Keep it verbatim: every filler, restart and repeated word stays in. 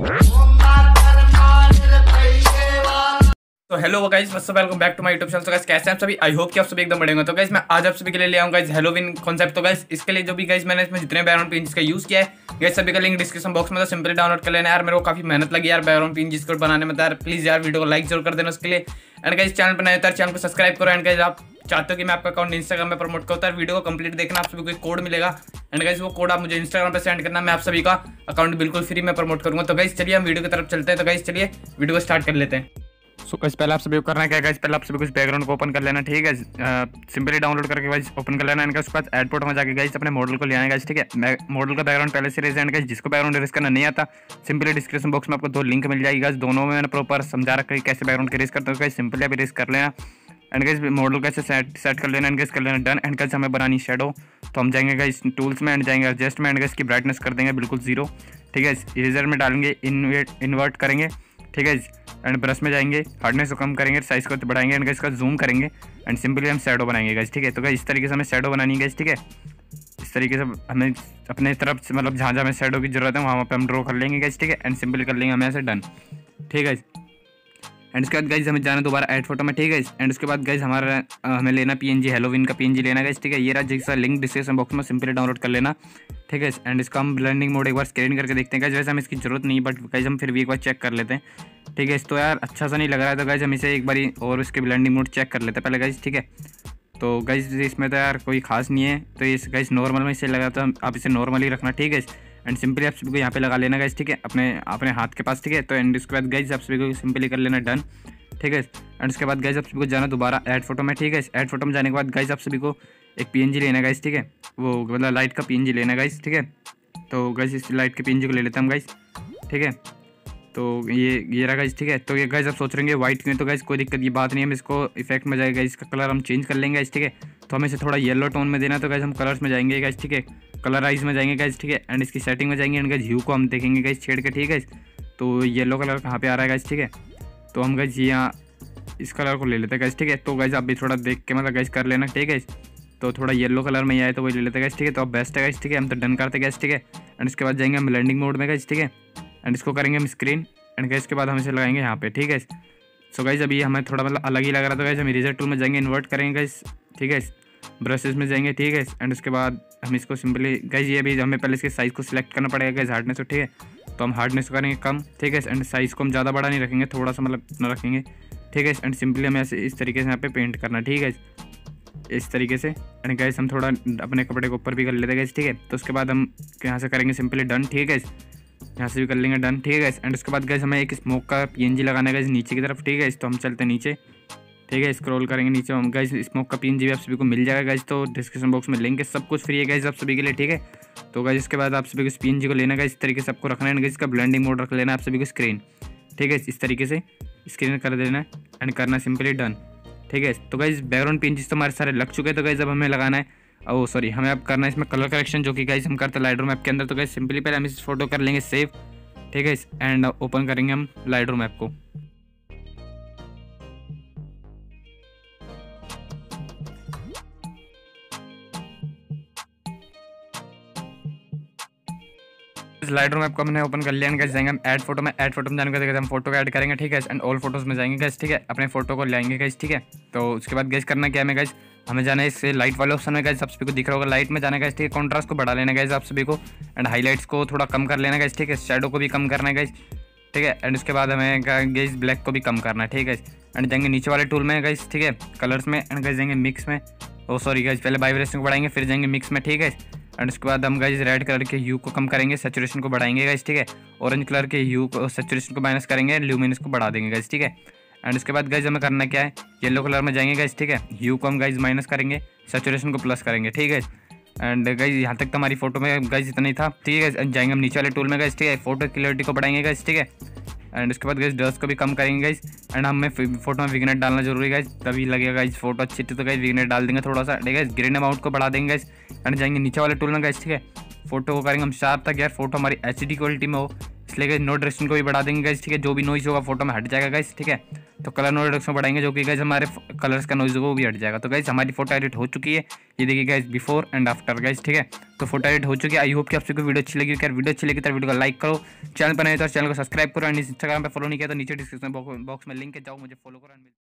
तो hello guys, welcome back to my YouTube channel. तो guys कैसे हैं आप सभी? आई होप कि आप सभी एकदम बढ़िया होंगे। तो गाइस मैं आज आप सभी के लिए ले आऊंगा गाइस हैलोवीन कॉन्सेप्ट। तो गाइस इसके लिए जो भी गाइस मैंने इसमें जितने बैकग्राउंड पेजेस का यूज किया है गाइस सभी का लिंक डिस्क्रिप्शन बॉक्स में, तो सिंपली डाउनलोड कर लेना यार। मेरे को काफी मेहनत लगी यार बैकग्राउंड पेजेस को बनाने में। तो यार प्लीज यार वीडियो को लाइक जरूर कर देना उसके लिए। एंड गाइस चैनल पर नए हो तो चैनल को सब्सक्राइब करो। एंड गाइस आप चाहते हो कि मैं आपका अकाउंट इंस्टाग्राम में प्रमोट करूँ तो वीडियो को कंप्लीट देखना, आप सभी को एक कोड मिलेगा। एंड गाइस वो कोड आप मुझे इंस्टाग्राम पे सेंड करना, मैं आप सभी का अकाउंट बिल्कुल फ्री में प्रमोट करूंगा। तो गाइस चलिए हम वीडियो की तरफ चलते हैं। तो गाइस चलिए वीडियो को स्टार्ट कर लेते हैं। सो गाइस पहले आप सभी को करना क्या है गाइस, पहले आप सभी को इस बैकग्राउंड को ओपन कर लेना, ठीक है। सिंपली डाउनलोड करके गाइस ओपन कर लेना। इनका उसके बाद एड पोर्ट में जाके गाइस अपने मॉडल को ले आना गाइस, ठीक है। मॉडल का बैकग्राउंड पहले से रेज एंड गाइस जिसको बैकग्राउंड रेज करना नहीं आता, सिंपली डिस्क्रिप्शन बॉक्स में आपको दो लिंक मिल जाएगी गाइस। दोनों में मैंने प्रॉपर समझा रखा है कैसे बैकग्राउंड के रेज करते हो गाइस, सिंपली आप रेज कर लेना। एंड गाइस मॉडल कैसे सेट सेट कर लेना, एंड गाइस कर लेना डन। एंड गाइस हमें बनानी शेडो, तो हम जाएंगे गाइस टूल्स में एंड जाएंगे एडजस्ट में, एंड गाइस की ब्राइटनेस कर देंगे बिल्कुल जीरो, ठीक है। इरेजर में डालेंगे इन्वर्ट करेंगे, ठीक है। एंड ब्रश में जाएंगे हार्डनेस को कम करेंगे, साइज को बढ़ाएंगे, एंड इसका जूम करेंगे एंड सिंपली हम शैडो बनाएंगे गाइस, ठीक है। तो गाइस इस तरीके से हमें शैडो बनानी है गाइस, ठीक है। इस तरीके से हमें अपने तरफ से मतलब जहाँ जहाँ हमें शैडो की जरूरत है वहाँ पे हम ड्रॉ कर लेंगे गाइस, ठीक है। एंड सिंपली कर लेंगे हमें ऐसे डन, ठीक है। एंड उसके बाद गाइस हमें जाना दोबारा ऐड फोटो में, ठीक है। एंड उसके बाद गाइस हमारा हमें लेना पीएनजी हैलोवीन का पीएनजी लेना गाइस, ठीक है। ये रहा जिसका लिंक डिस्क्रिप्शन बॉक्स में, सिंपली डाउनलोड कर लेना, ठीक है। एंड इसका हम ब्लेंडिंग मोड एक बार स्क्रीन करके देखते हैं गाइस। वैसे हमें इसकी जरूरत नहीं, बट गाइस हम फिर भी एक बार चेक कर लेते हैं, ठीक है। तो यार अच्छा सा नहीं लग रहा है, तो गाइस हम इसे एक बार और इसके ब्लेंडिंग मोड चेक कर लेते हैं पहले गाइस, ठीक है। तो गाइस इसमें तो यार कोई खास नहीं है, तो इस गाइस नॉर्मल में इसे लगा, तो आप इसे नॉर्मली रखना, ठीक है। एंड सिंपली आप सभी को यहाँ पे लगा लेना गाइस, ठीक है, अपने अपने हाथ के पास, ठीक है। तो एंड उसके बाद गाइस आप सभी को सिंपली कर लेना डन, ठीक है। एंड उसके बाद गाइस आप सभी को जाना दोबारा ऐड फोटो में, ठीक है। ऐड फोटो में जाने के बाद गाइस आप सभी को एक पीएनजी लेना है गाइस, ठीक है। वो मतलब लाइट का पीएनजी लेना है गाइस, ठीक है। तो गाइस इस लाइट के पीएनजी को ले लेते हैं हम गाइस, ठीक है। तो ये ये रहा गाइस, ठीक है। तो ये गाइस आप सोच रहे हैं वाइट क्यों, तो गाइस कोई दिक्कत की बात नहीं है, हम इसको इफेक्ट में जाएगा, इसका कलर हम चेंज कर लेंगे गाइस, ठीक है। तो हमें इसे थोड़ा येलो टोन में देना, तो गाइस हम कलर्स में जाएंगे गाइस, ठीक है। कलराइज में जाएंगे गाइस, ठीक है। एंड इसकी सेटिंग में जाएंगे, एंड गाइस ह्यू को हम देखेंगे गाइस छेड़ के, ठीक है। तो येलो कलर कहाँ पे आ रहा है गाइस, ठीक है। तो हम गाइस यहाँ इस कलर को ले लेते हैं गाइस, ठीक है। तो गाइस आप भी थोड़ा देख के मतलब गाइस कर लेना, ठीक है। तो थोड़ा येलो कलर में ही आए तो वही ले लेते हैं गाइस, ठीक है। तो अब बेस्ट है गाइस, ठीक है। हम तो डन करते हैं गाइस, ठीक है। एंड इसके बाद जाएंगे हम ब्लेंडिंग मोड में गाइस, ठीक है। एंड इसको करेंगे हम स्क्रीन, एंड गाइस के बाद हम इसे लगाएंगे यहाँ पे, ठीक है। सो गाइस अभी हमें थोड़ा मतलब अलग ही लग रहा था गाइस, हम इरेजर टूल में जाएंगे इन्वर्ट करेंगे गाइस, ठीक है। ब्रशेस में जाएंगे, ठीक है। एंड उसके बाद हम इसको सिंपली गाइस ये भी हमें पहले इसके साइज़ को सिलेक्ट करना पड़ेगा गाइस, हार्डनेस को, ठीक है। तो हम हार्डनेस को करेंगे कम, ठीक है। एंड साइज़ को हम ज़्यादा बड़ा नहीं रखेंगे, थोड़ा सा मतलब इतना रखेंगे, ठीक है। एंड सिंपली हमें ऐसे इस तरीके से यहाँ पे पेंट करना, ठीक है, इस तरीके से। एंड गाइस हम थोड़ा अपने कपड़े के ऊपर भी कर लेते हैं गाइस, ठीक है। तो उसके बाद हम यहाँ से करेंगे सिंपली डन, ठीक है। यहाँ से भी कर लेंगे डन, ठीक है। एंड उसके बाद गाइस हमें एक स्मोक का पीएनजी लगाना है गाइस नीचे की तरफ, ठीक है। तो हम चलते हैं नीचे, ठीक है। स्क्रॉल करेंगे नीचे, हम गाइस स्मोक का पीएनजी भी आप सभी को मिल जाएगा गाइस, तो डिस्क्रिप्शन बॉक्स में लिंक है, सब कुछ फ्री है गाइस आप सभी के लिए, ठीक है। तो गाइस इसके बाद आप सभी को इस पीएनजी को लेना है गाइस, इस तरीके से आपको रखना है। गाइस इसका ब्लेंडिंग मोड रख लेना है आप सभी को स्क्रीन, ठीक है। इस तरीके से स्क्रीन कर देना है एंड करना सिंपली डन, ठीक है। तो गाइस बैकग्राउंड पीएनजी तो हमारे सारे लग चुके हैं। तो गाइस अब हमें लगाना है, ओ सॉरी हमें अब करना है इसमें कलर करेक्शन, जो कि गाइस हम करते हैं लाइटरूम ऐप के अंदर। तो गाइस सिंपली पहले हम इस फोटो कर लेंगे सेव, ठीक है। एंड ओपन करेंगे हम लाइटरूम ऐप को। लाइटरूम ऐप को हमने ओपन कर लिया, एंड गाइस जाएंगे हम ऐड फोटो में। ऐड फोटो में जाने के बाद हम फोटो को ऐड करेंगे, ठीक है। एंड ऑल फोटोज में जाएंगे गाइस, ठीक है। अपने फोटो को लाएंगे गाइस, ठीक है। तो उसके बाद गाइस करना क्या है गाइस, हमें जाना है इस लाइट वाले ऑप्शन में गाइस, आप सभी को दिख रहा होगा लाइट में जाना है गाइस, ठीक है। कॉन्ट्रास्ट को बढ़ा लेना गाइस आप सभी को, एंड हाईलाइट्स को थोड़ा कम कर लेना गाइस, ठीक है। शैडो को भी कम करना है गाइस, ठीक है। एंड उसके बाद हमें गाइस ब्लैक को भी कम करना है, ठीक है। एंड जाएंगे नीचे वाले टूल में गाइस, ठीक है, कलर्स में। एंड गाइस जाएंगे मिक्स में, ओ सॉरी गाइस पहले वाइब्रेशन को बढ़ाएंगे फिर जाएंगे मिक्स में, ठीक है। एंड उसके बाद हम गाइस रेड कलर के ह्यू को कम करेंगे, सैचुरेशन को बढ़ाएंगे गाइस, ठीक है। ऑरेंज कलर के ह्यू को सैचुरेशन को माइनस करेंगे, ल्यूमिनस को बढ़ा देंगे गाइस, ठीक है। एंड उसके बाद गाइस हमें करना क्या है, येलो कलर में जाएंगे गाइस, ठीक है। ह्यू को हम गाइस माइनस करेंगे, सैचुरेशन को प्लस करेंगे, ठीक है। एंड गाइस यहाँ तक तो हमारी फोटो में गाइस इतना ही था, ठीक है। जाएंगे हम नीचे वाले टूल में गाइस, ठीक है। फोटो क्लियरिटी को बढ़ाएंगे गाइस, ठीक है। एंड उसके बाद गाइस डस्ट को भी कम करेंगे गाइस। एंड हमें फोटो में विग्नेट डालना जरूरी है गाइस, तभी लगेगा गाइस फोटो अच्छी थी। तो गाइस विग्नेट डाल देंगे थोड़ा सा, ठीक है। ग्रेन अमाउंट को बढ़ा देंगे गाइस। एंड जाएंगे नीचे वाले टूल में गाइस, ठीक है। फोटो को करेंगे हम शार्प तक यार फोटो हमारी एच डी क्वालिटी में हो, इसलिए गाइस नो डायरेक्शन को भी बढ़ा देंगे गाइस, ठीक है। जो भी नॉइज होगा फोटो में हट जाएगा गाइस, ठीक है। तो कलर नो डायरेक्शन बढ़ाएंगे जो कि गाइस हमारे कलर्स का नॉइज होगा वो भी हट जाएगा। तो गाइस हमारी फोटो एडिट हो चुकी है, ये देखिए guys before and after guys, ठीक है। तो फोटो एडिट हो चुकी है। आई होप कि आप सबको वीडियो अच्छी लगी। अगर वीडियो अच्छी लगी तो वीडियो को लाइक करो, चैनल पर नए तो चैनल को सब्सक्राइब करो, एंड इंस्टाग्राम पर फॉलो नहीं किया तो नीचे डिस्क्रिप्शन बॉक्स में लिंक है, जाओ मुझे फॉलो करो।